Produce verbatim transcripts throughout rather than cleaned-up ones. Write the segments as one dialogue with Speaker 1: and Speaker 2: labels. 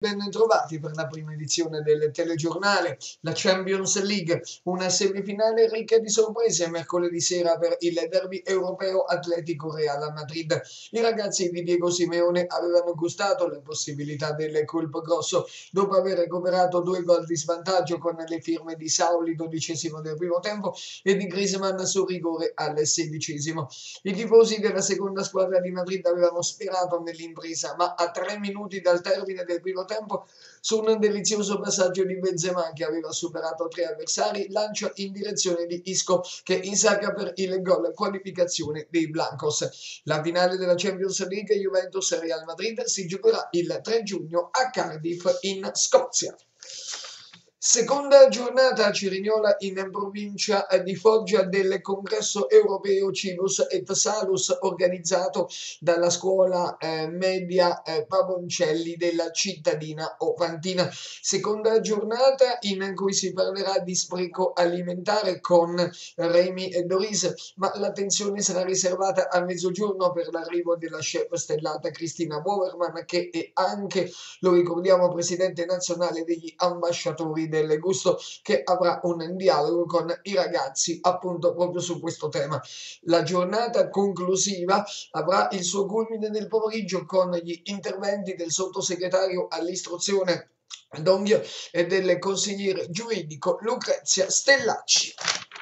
Speaker 1: Ben trovati per la prima edizione del telegiornale, la Champions League, una semifinale ricca di sorprese mercoledì sera per il derby europeo Atletico Real Madrid. I ragazzi di Diego Simeone avevano gustato le possibilità del colpo grosso dopo aver recuperato due gol di svantaggio con le firme di Sauli dodicesimo del primo tempo e di Griezmann su rigore al sedicesimo. I tifosi della seconda squadra di Madrid avevano sperato nell'impresa, ma a tre minuti dal termine del primo tempo tempo su un delizioso passaggio di Benzema che aveva superato tre avversari, lancia in direzione di Isco che insacca per il gol qualificazione dei Blancos. La finale della Champions League Juventus-Real Madrid si giocherà il tre giugno a Cardiff in Scozia. Seconda giornata a Cerignola in provincia di Foggia del congresso europeo Civus et Salus organizzato dalla scuola eh, media eh, Pavoncelli della cittadina Ofantina. Seconda giornata in cui si parlerà di spreco alimentare con Remi e Doris, ma l'attenzione sarà riservata a mezzogiorno per l'arrivo della chef stellata Cristina Bowerman, che è anche, lo ricordiamo, presidente nazionale degli ambasciatori del gusto, che avrà un dialogo con i ragazzi appunto proprio su questo tema. La giornata conclusiva avrà il suo culmine nel pomeriggio con gli interventi del sottosegretario all'istruzione Donghio e del consigliere giuridico Lucrezia Stellacci.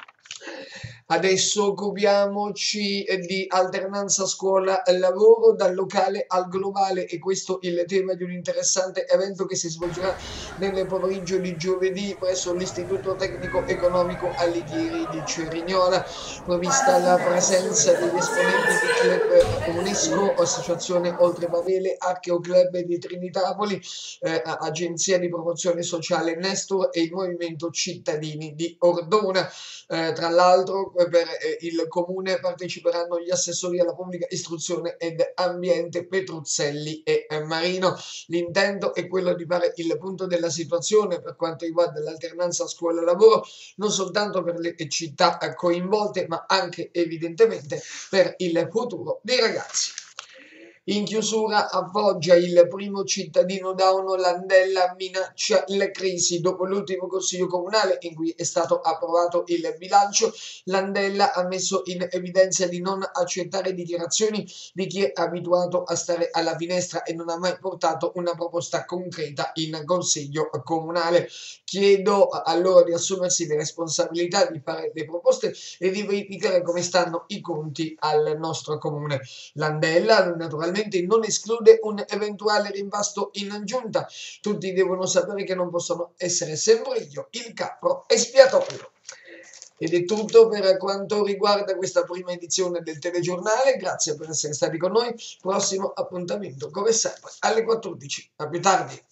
Speaker 1: Adesso occupiamoci di alternanza scuola-lavoro dal locale al globale, e questo è il tema di un interessante evento che si svolgerà nel pomeriggio di giovedì presso l'Istituto Tecnico Economico Alighieri di Cerignola. Prevista la presenza degli esponenti di club UNESCO, Associazione Oltre Pavele, Archeo Club di Trinitapoli, eh, Agenzia di Promozione Sociale Nestor e il Movimento Cittadini di Ordona. Eh, tra l'altro per eh, il comune parteciperanno gli assessori alla pubblica istruzione ed ambiente Petruzzelli e eh, Marino. L'intento è quello di fare il punto della situazione per quanto riguarda l'alternanza scuola-lavoro, non soltanto per le città coinvolte, ma anche evidentemente per il futuro dei ragazzi. In chiusura a Foggia il primo cittadino Dauno, Landella, minaccia la crisi. Dopo l'ultimo consiglio comunale in cui è stato approvato il bilancio, Landella ha messo in evidenza di non accettare dichiarazioni di chi è abituato a stare alla finestra e non ha mai portato una proposta concreta in consiglio comunale. Chiedo a loro di assumersi le responsabilità, di fare le proposte e di verificare come stanno i conti al nostro comune. Landella naturalmente non esclude un eventuale rimpasto in giunta. Tutti devono sapere che non possono essere sempre io il capro espiatorio. Ed è tutto per quanto riguarda questa prima edizione del telegiornale. Grazie per essere stati con noi. Prossimo appuntamento come sempre alle quattordici. A più tardi.